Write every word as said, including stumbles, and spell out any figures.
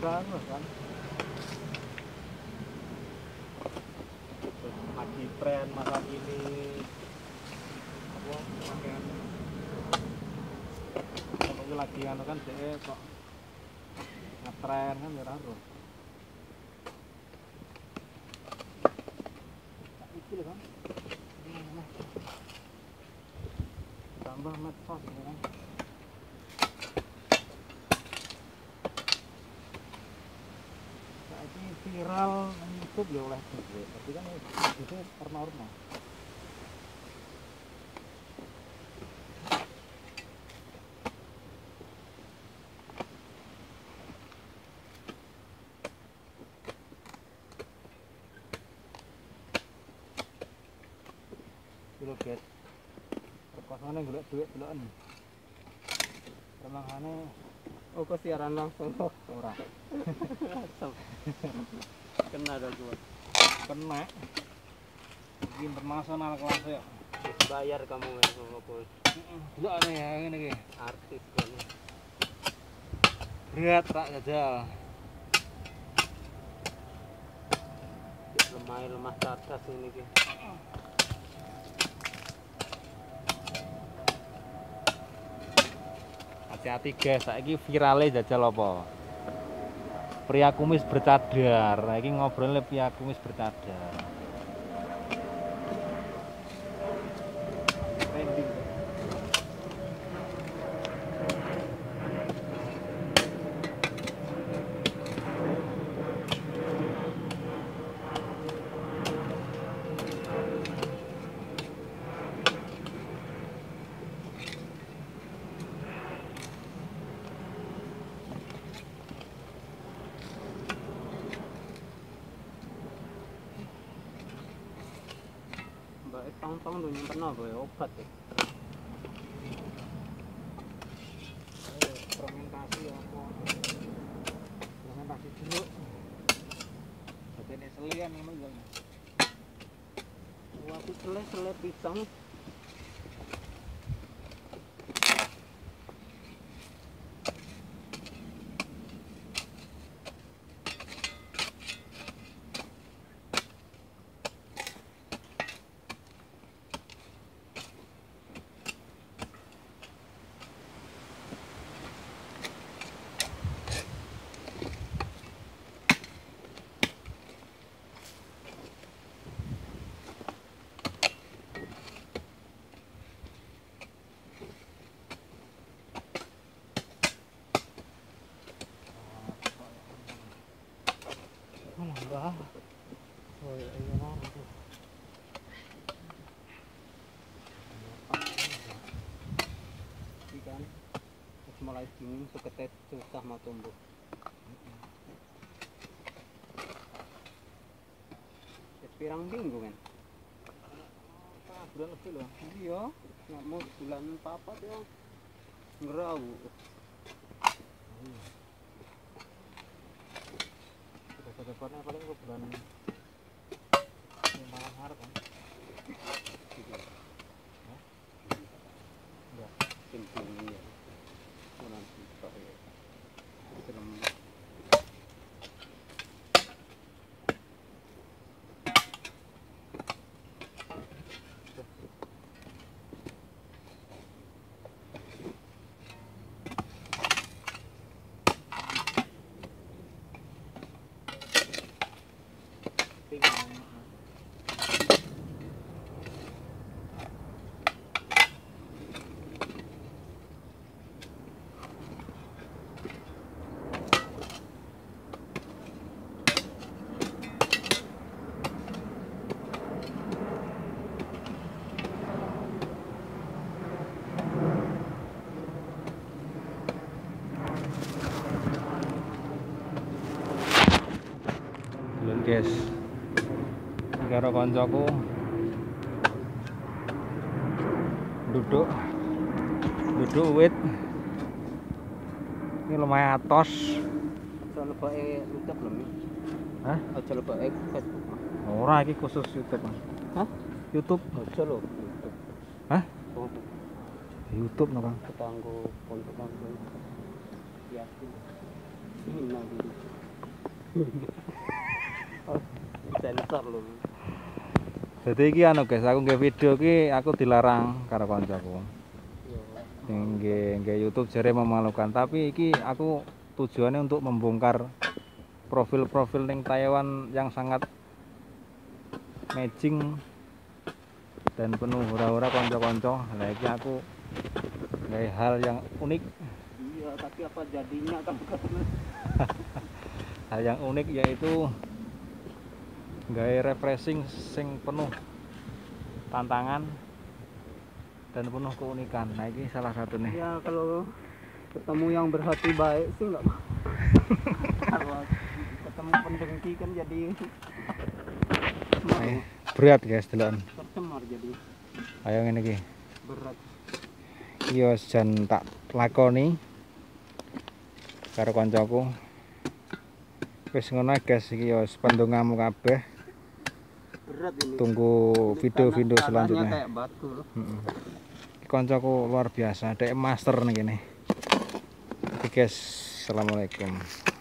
viral kan. Lagi tren masa kini apa pakaian kalau lagi anu kan dia kok ngetren kan ya raro. Iki lho kan. Tambah medsos ya kan. Saiki viral YouTube ya oleh duit, tapi kan itu normal. Lho guys, perkosane golek duit deloken. Remangane Oh, kok siaran langsung kok ora. kena dah gua. Kena. Iki internasional kelas ya. Bayar kamu ya sama bos. Heeh. Delokane ya ngene iki. Artis kan. Berat tak jajal. Lemah lemah cerdas ini ki. Hati-hati guys, saiki virale jajal apa? Pria kumis bercadar. Nah, iki ngobrolnya pria kumis bercadar. Trending. Mbak tong-tong lu nyimpen apa ya obat ya. Ayo, fermentasi apa? Fermentasi dulu. Jadi selian ini mah. Waktu sele-sele pisang. Enggak. Oh iya iya itu. Ikan terus mulai dingin seketet susah mau tumbuh. Pirang minggu kan? Ah, bulan lebih loh. Iya, nggak mau bulan papat ya. Ngerau. Depan-depannya paling ke bulan lima Maret kan? Enggak. Tinggi ya. Bulan kita ya. Serem. Guys, karo koncoku duduk duduk wit ini lumayan atos. Aja lebake YouTube lho. Hah? Aja lebake Facebook. Ora iki khusus YouTube. Hah? YouTube. Aja lho YouTube. Hah? Oh, YouTube no Kang. ketanggo pontok kanggo. Ya. Ini nang Oh, sensor lho. Jadi iki anu guys, aku nge video iki aku dilarang karo koncoku. Yo. Nge nge YouTube jare memalukan, tapi iki aku tujuannya untuk membongkar profil-profil ning Taiwan yang sangat matching dan penuh hura-hura konco-konco. Nah iki aku gawe hal yang unik. Iya, tapi apa jadinya kan karena Hal yang unik yaitu gawe refreshing sing penuh tantangan dan penuh keunikan. Nah ini salah satu nih. ya kalau ketemu yang berhati baik sih enggak apa. Kalau ketemu pendengki kan jadi Eh, berat guys deloken. tercemar jadi Ayo ngene iki. berat. Iki wis jan tak lakoni karo kancaku. Wis ngono guys, iki wis pendongamu kabeh. Berat ini. Tunggu Ini video-video tanah- tanahnya selanjutnya. kayak batu loh. Heeh. Kancaku luar biasa, dek master nih gini. Oke guys, assalamualaikum.